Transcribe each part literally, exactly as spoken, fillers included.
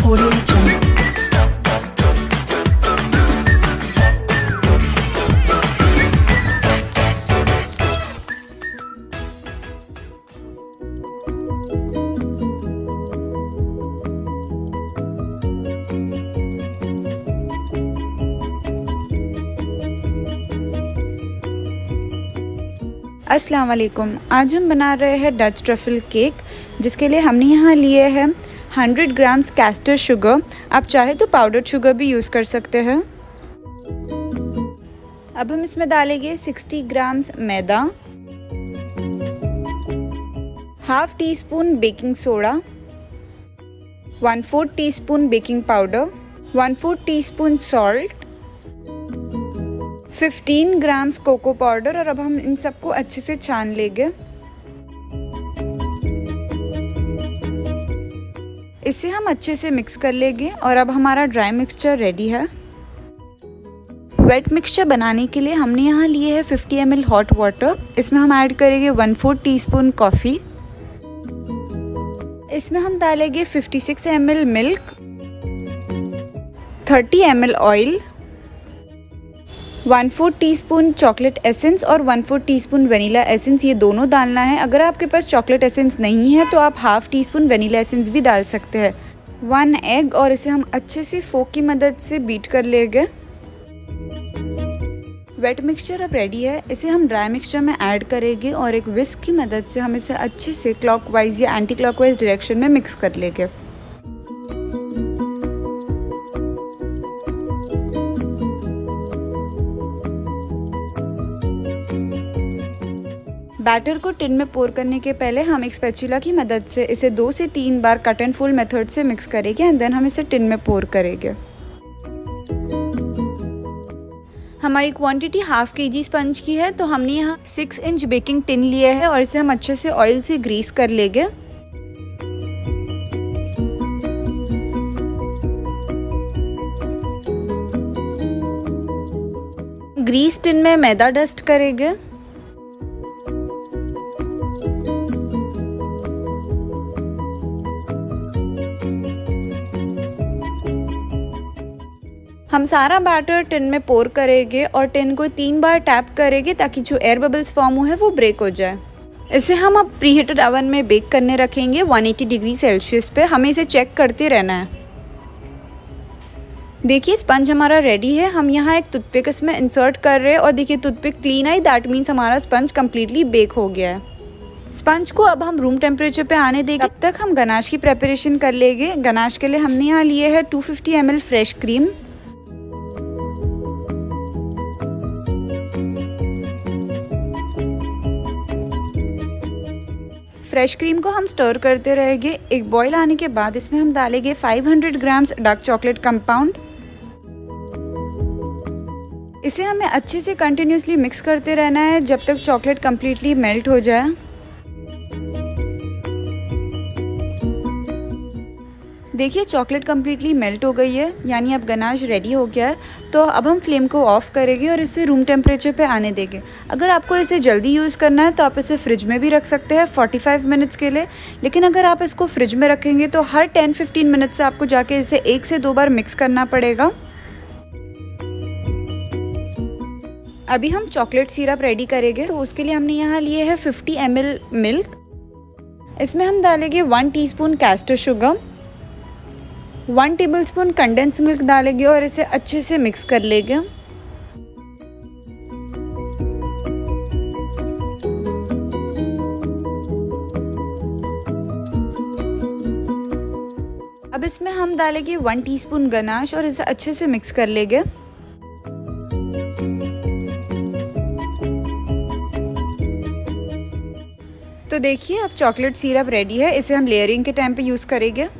Audio Jungle. अस्सलाम वालेकुम। आज हम बना रहे हैं डच ट्रफल केक, जिसके लिए हमने यहाँ लिए हैं हंड्रेड ग्राम्स कैस्टर शुगर। आप चाहे तो पाउडर शुगर भी यूज़ कर सकते हैं। अब हम इसमें डालेंगे सिक्सटी ग्राम्स मैदा, half teaspoon baking soda, one fourth teaspoon baking powder, one fourth teaspoon salt, fifteen grams cocoa powder. और अब हम इन सबको अच्छे से छान लेंगे। इसे हम अच्छे से मिक्स कर लेंगे और अब हमारा ड्राई मिक्सचर रेडी है। वेट मिक्सचर बनाने के लिए हमने यहाँ लिए है fifty M L hot water. इसमें हम ऐड करेंगे one fourth teaspoon coffee. इसमें हम डालेंगे fifty six M L milk, thirty M L oil, one fourth teaspoon chocolate essence और one fourth teaspoon vanilla essence, ये दोनों डालना है। अगर आपके पास चॉकलेट एसेंस नहीं है तो आप half teaspoon vanilla essence भी डाल सकते हैं। वन एग, और इसे हम अच्छे से फोक की मदद से बीट कर लेंगे। वेट मिक्सचर अब रेडी है। इसे हम ड्राई मिक्सचर में ऐड करेंगे और एक विस्क की मदद से हम इसे अच्छे से क्लॉकवाइज या एंटी क्लॉकवाइज डायरेक्शन में मिक्स कर लेंगे। बैटर को टिन में पोर करने के पहले हम एक स्पैचुला की मदद से इसे दो से तीन बार कट एंड फोल्ड मेथड से मिक्स करेंगे एंड देन हम इसे टिन में पोर करेंगे। हमारी क्वांटिटी हाफ के जी स्पंज की है, तो हमने यहाँ सिक्स इंच बेकिंग टिन लिए है और इसे हम अच्छे से ऑयल से ग्रीस कर लेंगे। ग्रीस टिन में मैदा डस्ट करेंगे। हम सारा बैटर टिन में पोर करेंगे और टिन को तीन बार टैप करेंगे ताकि जो एयर बबल्स फॉर्म हुए वो ब्रेक हो जाए। इसे हम अब प्री हीटेड ओवन में बेक करने रखेंगे वन एटी डिग्री सेल्सियस पे। हमें इसे चेक करते रहना है। देखिए स्पंज हमारा रेडी है। हम यहाँ एक टूथपिक इसमें इंसर्ट कर रहे हैं और देखिए टूथपिक क्लीन आई, दैट मीन्स हमारा स्पंज कम्प्लीटली बेक हो गया है। स्पंज को अब हम रूम टेम्परेचर पे आने देंगे। तब तक हम गनाश की प्रेपरेशन कर लेंगे। गनाश के लिए हमने यहाँ लिए है two fifty M L fresh cream. Fresh cream को हम स्टर करते रहेंगे। एक बॉईल आने के बाद इसमें हम डालेंगे five hundred grams dark chocolate compound. इसे हमें अच्छे से कंटिन्यूसली मिक्स करते रहना है जब तक चॉकलेट कंप्लीटली मेल्ट हो जाए। देखिए चॉकलेट कंप्लीटली मेल्ट हो गई है, यानी अब गनाश रेडी हो गया है। तो अब हम फ्लेम को ऑफ करेंगे और इसे रूम टेम्परेचर पे आने देंगे। अगर आपको इसे जल्दी यूज़ करना है तो आप इसे फ्रिज में भी रख सकते हैं फोर्टी फाइव मिनट्स के लिए। लेकिन अगर आप इसको फ्रिज में रखेंगे तो हर टेन फिफ्टीन मिनट से आपको जाके इसे एक से दो बार मिक्स करना पड़ेगा। अभी हम चॉकलेट सिरप रेडी करेंगे, तो उसके लिए हमने यहाँ लिए है फिफ्टी एम एल मिल्क। इसमें हम डालेंगे one teaspoon caster sugar, one tablespoon condense milk डालेंगे और इसे अच्छे से मिक्स कर लेंगे। अब इसमें हम डालेंगे वन टीस्पून गनाश और इसे अच्छे से मिक्स कर लेंगे। तो देखिए अब चॉकलेट सिरप रेडी है। इसे हम लेयरिंग के टाइम पे यूज़ करेंगे।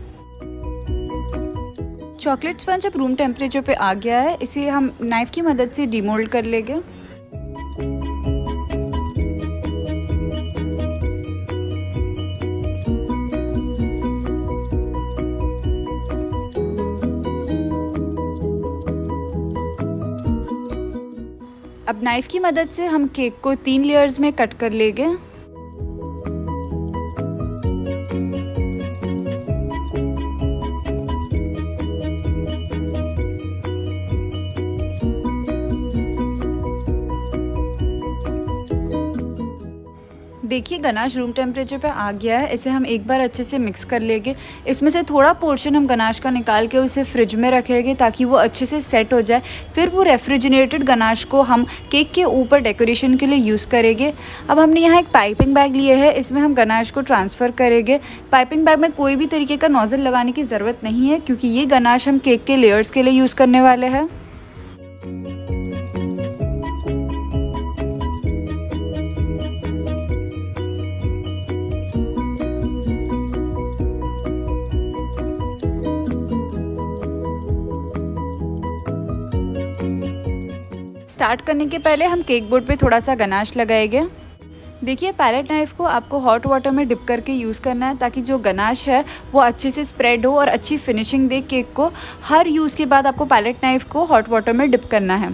चॉकलेट स्पंज अब रूम टेम्परेचर पे आ गया है। इसे हम नाइफ की मदद से डिमोल्ड कर लेंगे। अब नाइफ की मदद से हम केक को तीन लेयर्स में कट कर लेंगे। देखिए गनाश रूम टेम्परेचर पे आ गया है। इसे हम एक बार अच्छे से मिक्स कर लेंगे। इसमें से थोड़ा पोर्शन हम गनाश का निकाल के उसे फ्रिज में रखेंगे ताकि वो अच्छे से सेट हो जाए। फिर वो रेफ्रिजरेटेड गनाश को हम केक के ऊपर डेकोरेशन के लिए यूज़ करेंगे। अब हमने यहाँ एक पाइपिंग बैग लिए है, इसमें हम गनाश को ट्रांसफ़र करेंगे। पाइपिंग बैग में कोई भी तरीके का नोज़ल लगाने की ज़रूरत नहीं है क्योंकि ये गनाश हम केक के लेयर्स के लिए यूज़ करने वाले हैं। स्टार्ट करने के पहले हम केक बोर्ड पे थोड़ा सा गनाश लगाएंगे। देखिए पैलेट नाइफ़ को आपको हॉट वाटर में डिप करके यूज़ करना है ताकि जो गनाश है वो अच्छे से स्प्रेड हो और अच्छी फिनिशिंग दे केक को। हर यूज़ के बाद आपको पैलेट नाइफ़ को हॉट वाटर में डिप करना है।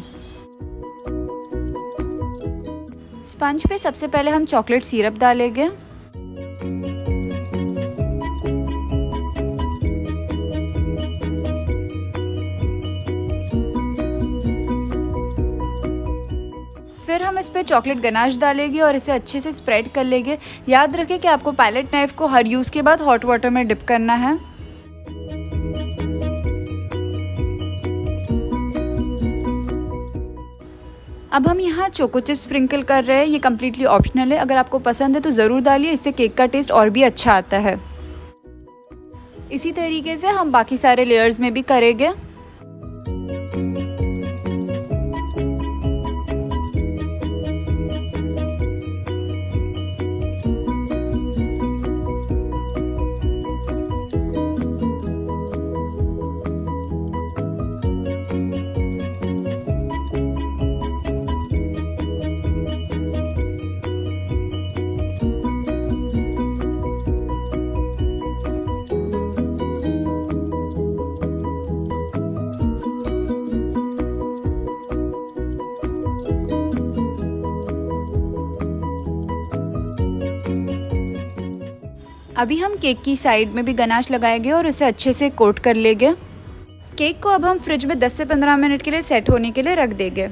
स्पंज पे सबसे पहले हम चॉकलेट सिरप डालेंगे। फिर हम इस पर चॉकलेट गनाश डालेंगे और इसे अच्छे से स्प्रेड कर लेंगे। याद रखें कि आपको पैलेट नाइफ़ को हर यूज़ के बाद हॉट वाटर में डिप करना है। अब हम यहाँ चोको चिप्स स्प्रिंकल कर रहे हैं। ये कम्प्लीटली ऑप्शनल है, अगर आपको पसंद है तो ज़रूर डालिए, इससे केक का टेस्ट और भी अच्छा आता है। इसी तरीके से हम बाकी सारे लेयर्स में भी करेंगे। अभी हम केक की साइड में भी गनाश लगाएंगे और इसे अच्छे से कोट कर लेंगे। केक को अब हम फ्रिज में दस से पंद्रह मिनट के लिए सेट होने के लिए रख देंगे।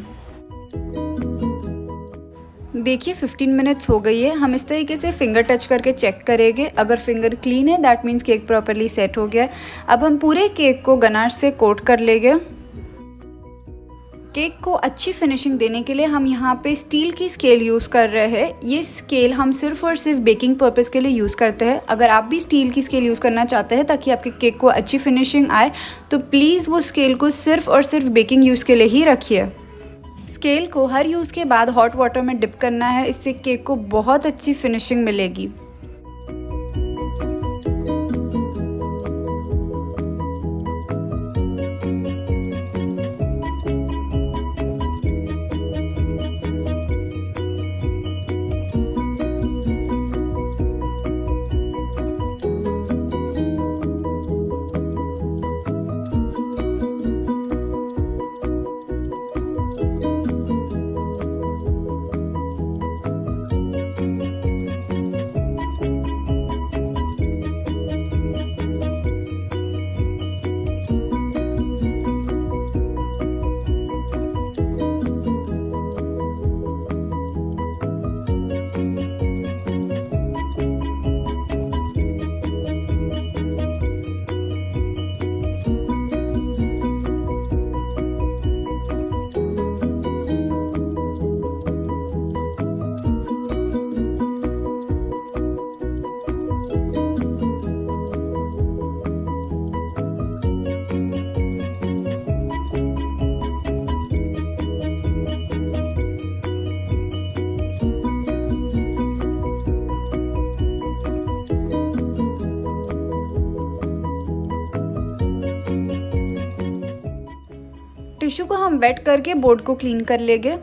देखिए पंद्रह मिनट्स हो गई है। हम इस तरीके से फिंगर टच करके चेक करेंगे। अगर फिंगर क्लीन है that means cake properly set हो गया है। अब हम पूरे केक को गनाश से कोट कर लेंगे। केक को अच्छी फिनिशिंग देने के लिए हम यहाँ पे स्टील की स्केल यूज़ कर रहे हैं। ये स्केल हम सिर्फ और सिर्फ बेकिंग पर्पस के लिए यूज़ करते हैं। अगर आप भी स्टील की स्केल यूज़ करना चाहते हैं ताकि आपके केक को अच्छी फिनिशिंग आए तो प्लीज़ वो स्केल को सिर्फ और सिर्फ बेकिंग यूज़ के लिए ही रखिए। स्केल को हर यूज़ के बाद हॉट वाटर में डिप करना है, इससे केक को बहुत अच्छी फिनिशिंग मिलेगी। टिश्यू को हम वेट करके बोर्ड को क्लीन कर लेंगे।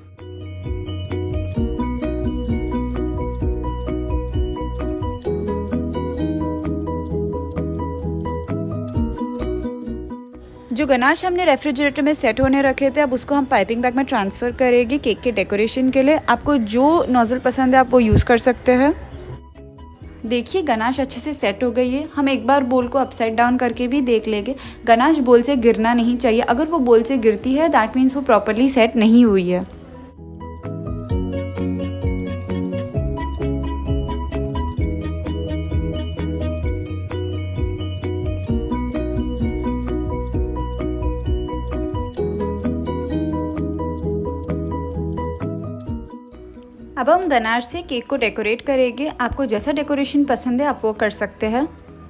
जो गनाश हमने रेफ्रिजरेटर में सेट होने रखे थे अब उसको हम पाइपिंग बैग में ट्रांसफ़र करेंगे केक के डेकोरेशन के लिए। आपको जो नोज़ल पसंद है आप वो यूज़ कर सकते हैं। देखिए गनाश अच्छे से सेट हो गई है। हम एक बार बोल को अपसाइड डाउन करके भी देख लेंगे। गनाश बोल से गिरना नहीं चाहिए, अगर वो बोल से गिरती है दैट मीन्स वो प्रॉपरली सेट नहीं हुई है। अब हम गनाश से केक को डेकोरेट करेंगे। आपको जैसा डेकोरेशन पसंद है आप वो कर सकते हैं।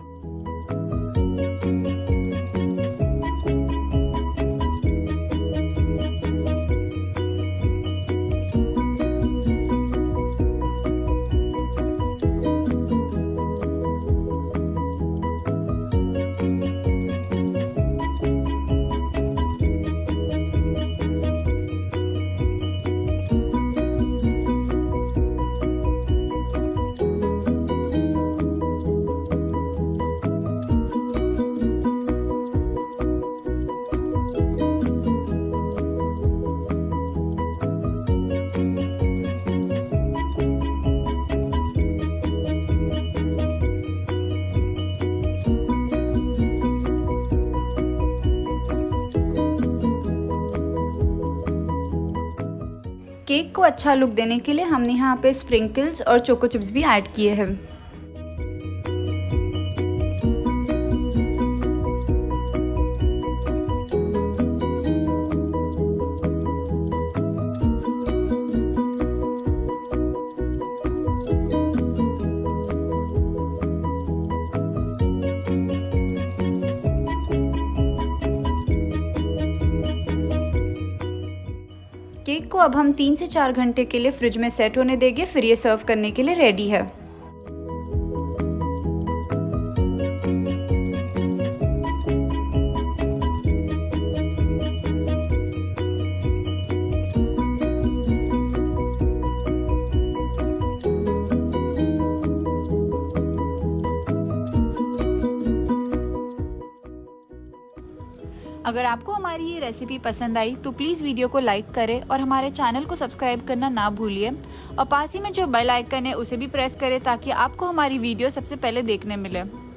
केक को अच्छा लुक देने के लिए हमने यहाँ पे स्प्रिंकल्स और चोको चिप्स भी ऐड किए हैं। केक को अब हम तीन से चार घंटे के लिए फ्रिज में सेट होने देंगे, फिर ये सर्व करने के लिए रेडी है। अगर आपको हमारी ये रेसिपी पसंद आई तो प्लीज़ वीडियो को लाइक करें और हमारे चैनल को सब्सक्राइब करना ना भूलिए और पास ही में जो बेल आइकन है उसे भी प्रेस करें ताकि आपको हमारी वीडियो सबसे पहले देखने मिले।